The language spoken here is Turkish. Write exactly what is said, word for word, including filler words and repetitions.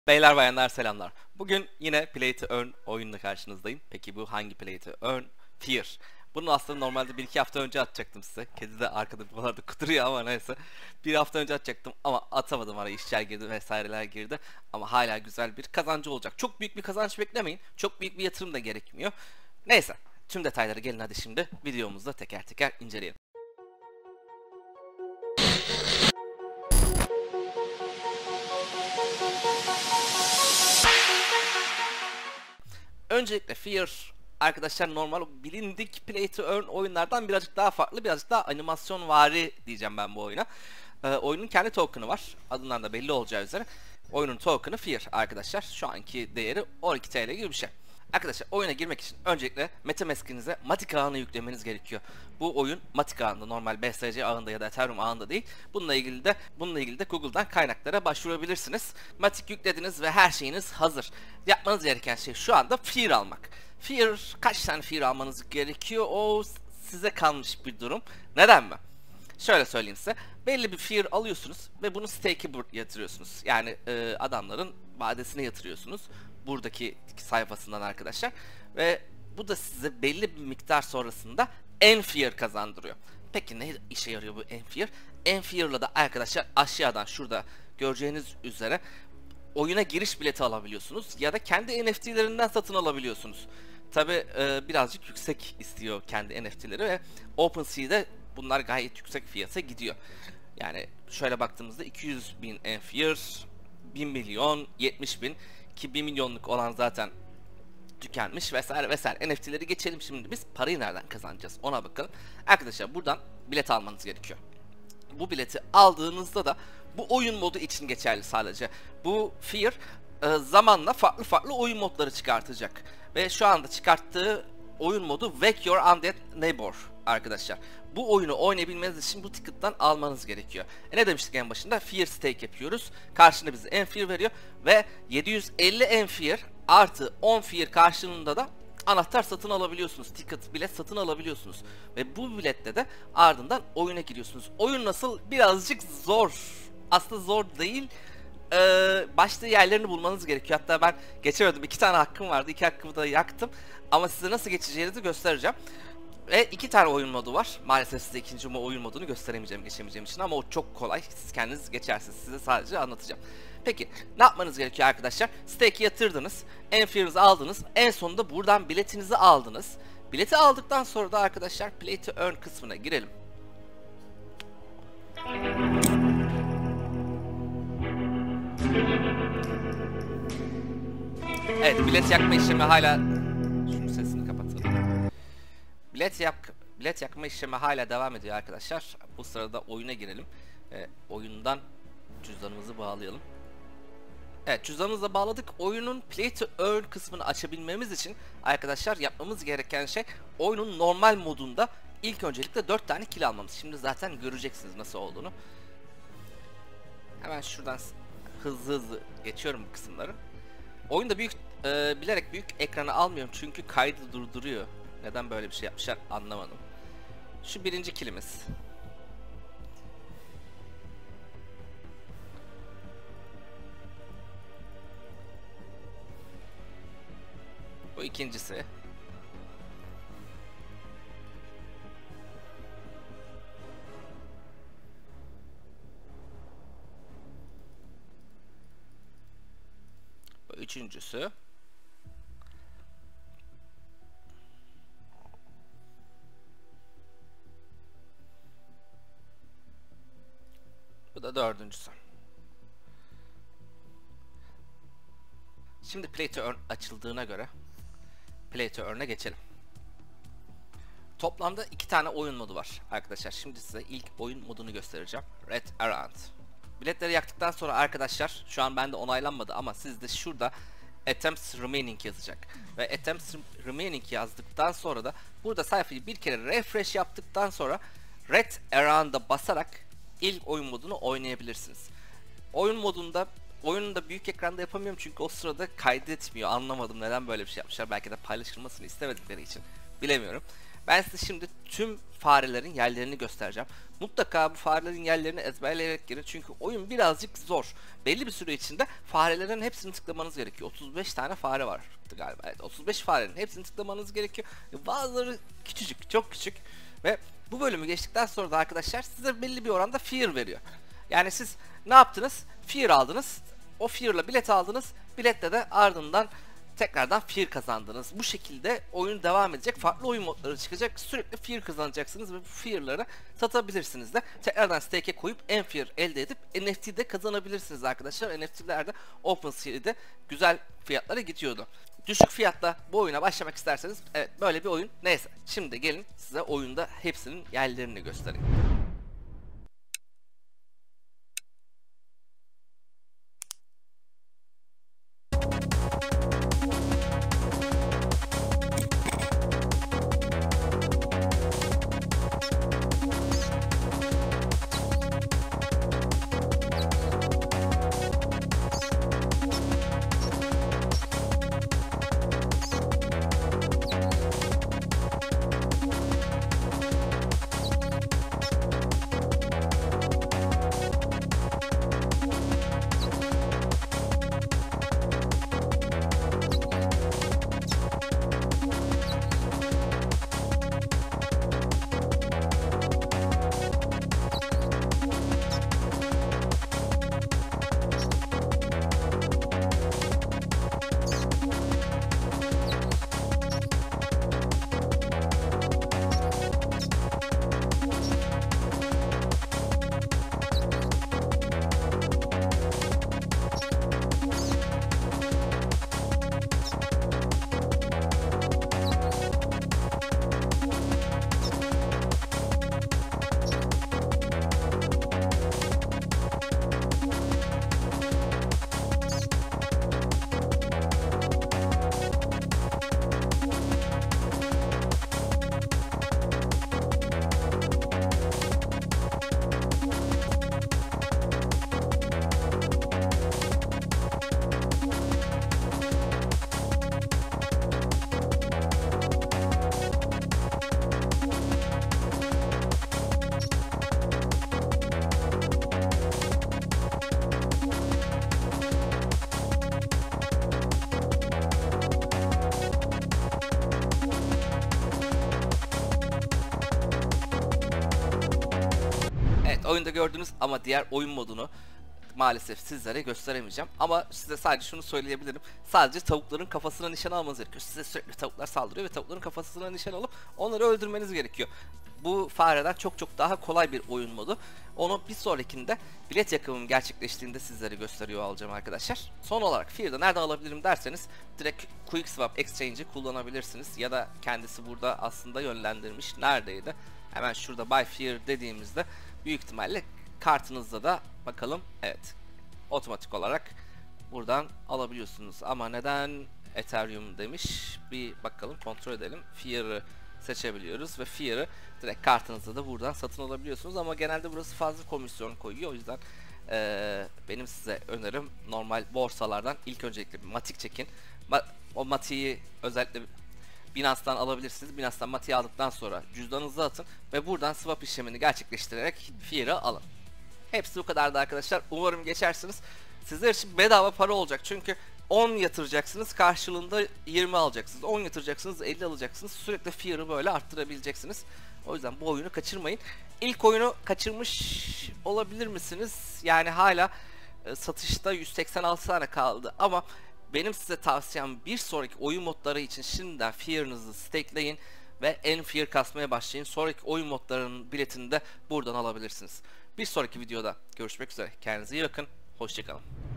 Beyler bayanlar selamlar. Bugün yine Play to Earn oyunla karşınızdayım. Peki bu hangi Play to Earn? Fear. Bunu aslında normalde bir iki hafta önce atacaktım size. Kedi de arkada buralarda kuduruyor ama neyse. Bir hafta önce atacaktım ama atamadım, araya işler girdi vesaireler girdi. Ama hala güzel bir kazancı olacak. Çok büyük bir kazanç beklemeyin. Çok büyük bir yatırım da gerekmiyor. Neyse, tüm detayları gelin hadi şimdi videomuzda teker teker inceleyelim. Öncelikle Fear arkadaşlar normal bilindik Play to Earn oyunlardan birazcık daha farklı, birazcık daha animasyonvari diyeceğim ben bu oyuna. Ee, oyunun kendi token'ı var. Adından da belli olacağı üzere. Oyunun token'ı Fear arkadaşlar. Şu anki değeri on iki T L gibi bir şey. Arkadaşlar oyuna girmek için öncelikle MetaMask'inize Matic ağını yüklemeniz gerekiyor. Bu oyun Matic ağında, normal B S C ağında ya da Ethereum ağında değil. Bununla ilgili de bununla ilgili de Google'dan kaynaklara başvurabilirsiniz. Matic yüklediniz ve her şeyiniz hazır. Yapmanız gereken şey şu anda Fear almak. Fear, kaç tane Fear almanız gerekiyor? O size kalmış bir durum. Neden mi? Şöyle söyleyeyim size. Belli bir Fear alıyorsunuz ve bunu stake'e yatırıyorsunuz. Yani e, adamların vadesine yatırıyorsunuz. Buradaki sayfasından arkadaşlar. Ve bu da size belli bir miktar sonrasında Enfear kazandırıyor. Peki ne işe yarıyor bu Enfear? Enfear'la da arkadaşlar aşağıdan şurada göreceğiniz üzere oyuna giriş bileti alabiliyorsunuz ya da kendi N F T'lerinden satın alabiliyorsunuz. Tabi e, birazcık yüksek istiyor kendi N F T'leri ve OpenSea'de bunlar gayet yüksek fiyata gidiyor. Yani şöyle baktığımızda iki yüz bin Enfear, bir milyon, yetmiş bin ki bir milyonluk olan zaten tükenmiş vesaire vesaire. N F T'leri geçelim, şimdi biz parayı nereden kazanacağız ona bakalım. Arkadaşlar buradan bilet almanız gerekiyor. Bu bileti aldığınızda da bu oyun modu için geçerli sadece. Bu Fear e, zamanla farklı farklı oyun modları çıkartacak. Ve şu anda çıkarttığı oyun modu Wake Your Undead Neighbor arkadaşlar. Bu oyunu oynayabilmeniz için bu ticket'tan almanız gerekiyor. E ne demiştik en başında? Fear stake yapıyoruz. Karşında bize Enfear veriyor ve yedi yüz elli Enfear artı on Fear karşılığında da anahtar satın alabiliyorsunuz. Ticket, bilet satın alabiliyorsunuz. Ve bu bilette de ardından oyuna giriyorsunuz. Oyun nasıl? Birazcık zor. Aslında zor değil. Ee, başta yerlerini bulmanız gerekiyor. Hatta ben geçemedim. İki tane hakkım vardı. İki hakkımı da yaktım. Ama size nasıl geçeceğinizi göstereceğim. Ve iki tane oyun modu var. Maalesef size ikinci oyun modunu gösteremeyeceğim, geçemeyeceğim için, ama o çok kolay. Siz kendiniz geçersiniz. Size sadece anlatacağım. Peki ne yapmanız gerekiyor arkadaşlar? Stake'i yatırdınız. Enfear'ınızı aldınız. En sonunda buradan biletinizi aldınız. Bileti aldıktan sonra da arkadaşlar Play to Earn kısmına girelim. Evet, bilet yakma işlemi hala... Şunun sesini kapatalım. Bilet yak bilet yakma işlemi hala devam ediyor arkadaşlar. Bu sırada oyuna girelim. E, oyundan cüzdanımızı bağlayalım. Evet, cüzdanımızla bağladık. Oyunun Play to Earn kısmını açabilmemiz için arkadaşlar yapmamız gereken şey oyunun normal modunda ilk öncelikle dört tane kill almamız. Şimdi zaten göreceksiniz nasıl olduğunu. Hemen şuradan hızlı hızlı geçiyorum bu kısımları. Oyunda büyük e, bilerek büyük ekranı almıyorum çünkü kaydı durduruyor. Neden böyle bir şey yapmışlar anlamadım. Şu birinci kilimiz. Bu ikincisi. Bu üçüncüsü. Bu da dördüncüsü. Şimdi Play to Earn açıldığına göre Play to Earn'e geçelim. Toplamda iki tane oyun modu var arkadaşlar. Şimdi size ilk oyun modunu göstereceğim. Red Around. Biletleri yaktıktan sonra arkadaşlar, şu an bende onaylanmadı ama sizde şurada Attempts Remaining yazacak. Ve Attempts Remaining yazdıktan sonra da burada sayfayı bir kere refresh yaptıktan sonra Red Around'a basarak ilk oyun modunu oynayabilirsiniz. Oyun modunda oyunu da büyük ekranda yapamıyorum çünkü o sırada kaydetmiyor. Anlamadım neden böyle bir şey yapmışlar. Belki de paylaşılmasını istemedikleri için. Bilemiyorum. Ben size şimdi tüm farelerin yerlerini göstereceğim. Mutlaka bu farelerin yerlerini ezberleyerek girin çünkü oyun birazcık zor. Belli bir süre içinde farelerin hepsini tıklamanız gerekiyor. otuz beş tane fare var galiba. Evet, otuz beş farenin hepsini tıklamanız gerekiyor. Bazıları küçücük, çok küçük ve bu bölümü geçtikten sonra da arkadaşlar size belli bir oranda fear veriyor. Yani siz ne yaptınız? Fear aldınız. O fear'la bilet aldınız. Biletle de ardından tekrardan fear kazandınız. Bu şekilde oyun devam edecek. Farklı oyun modları çıkacak. Sürekli fear kazanacaksınız ve bu fear'ları satabilirsiniz de. Tekrardan stake'e koyup en fear elde edip N F T'de kazanabilirsiniz arkadaşlar. N F T'lerde OpenSea'de güzel fiyatlara gidiyordu. Düşük fiyatla bu oyuna başlamak isterseniz evet böyle bir oyun. Neyse şimdi gelin size oyunda hepsinin yerlerini göstereyim. Oyunda gördünüz ama diğer oyun modunu maalesef sizlere gösteremeyeceğim. Ama size sadece şunu söyleyebilirim. Sadece tavukların kafasına nişan almanız gerekiyor. Size sürekli tavuklar saldırıyor ve tavukların kafasına nişan alıp onları öldürmeniz gerekiyor. Bu fareden çok çok daha kolay bir oyun modu. Onu bir sonrakinde bilet yakımım gerçekleştiğinde sizlere gösteriyor olacağım arkadaşlar. Son olarak Fear'da nereden alabilirim derseniz direkt Quick Swap Exchange'i kullanabilirsiniz. Ya da kendisi burada aslında yönlendirmiş. Neredeydi? Hemen şurada Buy Fear dediğimizde büyük ihtimalle kartınızda da bakalım evet otomatik olarak buradan alabiliyorsunuz. Ama neden Ethereum demiş bir bakalım kontrol edelim. Fear'ı seçebiliyoruz ve Fear'ı direkt kartınızda da buradan satın alabiliyorsunuz ama genelde burası fazla komisyon koyuyor. O yüzden ee, benim size önerim normal borsalardan ilk öncelikle bir matik çekin. Ma o matiği özellikle Binance'dan alabilirsiniz. Binance'dan matiği aldıktan sonra cüzdanınıza atın ve buradan swap işlemini gerçekleştirerek Fear'ı alın. Hepsi bu kadardı arkadaşlar. Umarım geçersiniz. Sizler için bedava para olacak çünkü on yatıracaksınız karşılığında yirmi alacaksınız. on yatıracaksınız elli alacaksınız. Sürekli Fear'ı böyle arttırabileceksiniz. O yüzden bu oyunu kaçırmayın. İlk oyunu kaçırmış olabilir misiniz? Yani hala e, satışta yüz seksen altı tane kaldı ama benim size tavsiyem bir sonraki oyun modları için şimdiden Fear'ınızı stakeleyin ve en Fear kasmaya başlayın. Sonraki oyun modlarının biletini de buradan alabilirsiniz. Bir sonraki videoda görüşmek üzere. Kendinize iyi bakın. Hoşçakalın.